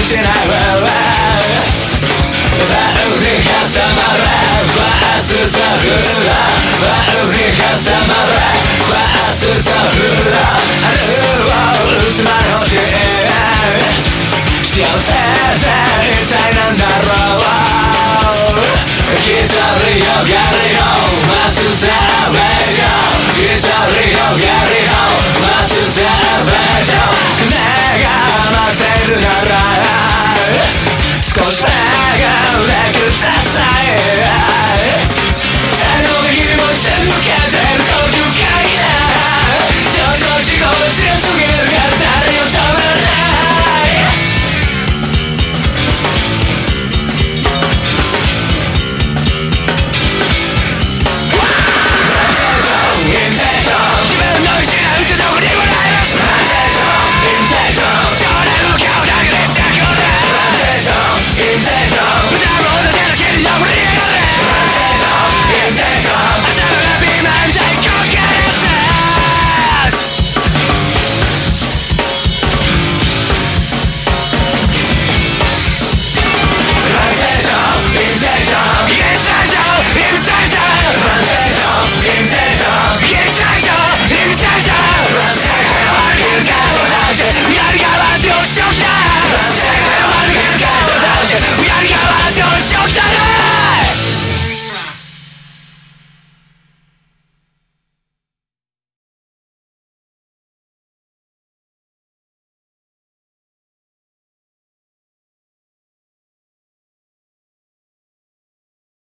しないバウに挟まれファーストフーダバウに挟まれファーストフーダ春を打つまで欲しい幸せって一体なんだろう一人よがりのマスターベーション一人よがりのマスターベーション船が待ってるなら少し手がでくた